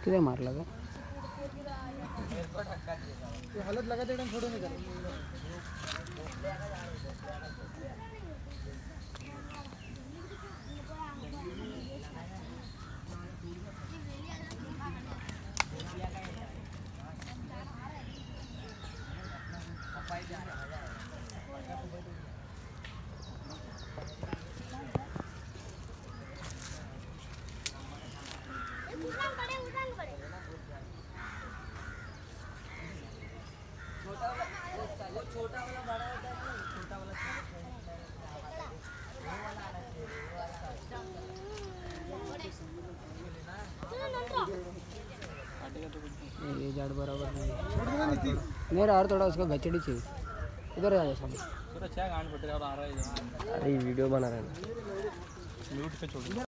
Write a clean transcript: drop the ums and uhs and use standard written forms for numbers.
किधर मार लगा हालत लगा दे एकदम छोड़ो नहीं कर छोटा वाला बड़ा होता है ना छोटा वाला ये झाड़ बराबर नहीं मेरा और थोड़ा उसका गचड़ी चाहिए इधर आ जा सामने थोड़ा क्या गांड फट रहा है और आ रहा है अरे वीडियो बना रहा है म्यूट पे छोड़